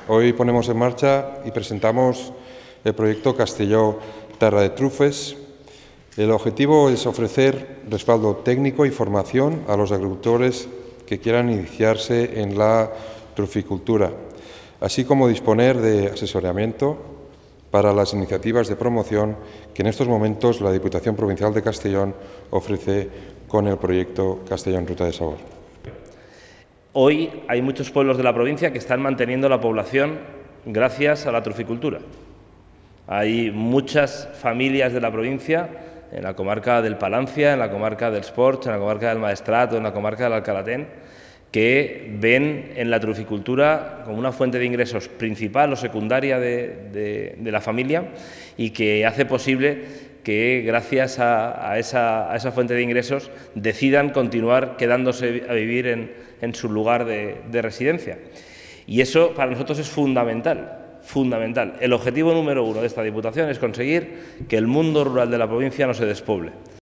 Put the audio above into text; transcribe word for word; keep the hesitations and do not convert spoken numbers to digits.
Hoy ponemos en marcha y presentamos el proyecto Castelló Terra de Trufes. El objetivo es ofrecer respaldo técnico y formación a los agricultores que quieran iniciarse en la truficultura, así como disponer de asesoramiento para las iniciativas de promoción que en estos momentos la Diputación Provincial de Castellón ofrece con el proyecto Castellón Ruta de Sabor. Hoy hay muchos pueblos de la provincia que están manteniendo la población gracias a la truficultura. Hay muchas familias de la provincia, en la comarca del Palancia, en la comarca del Sports, en la comarca del Maestrat o en la comarca del Alcalatén, que ven en la truficultura como una fuente de ingresos principal o secundaria de, de, de la familia y que hace posible que gracias a, a, esa, a esa fuente de ingresos decidan continuar quedándose a vivir en, en su lugar de, de residencia. Y eso para nosotros es fundamental, fundamental. El objetivo número uno de esta Diputación es conseguir que el mundo rural de la provincia no se despoble.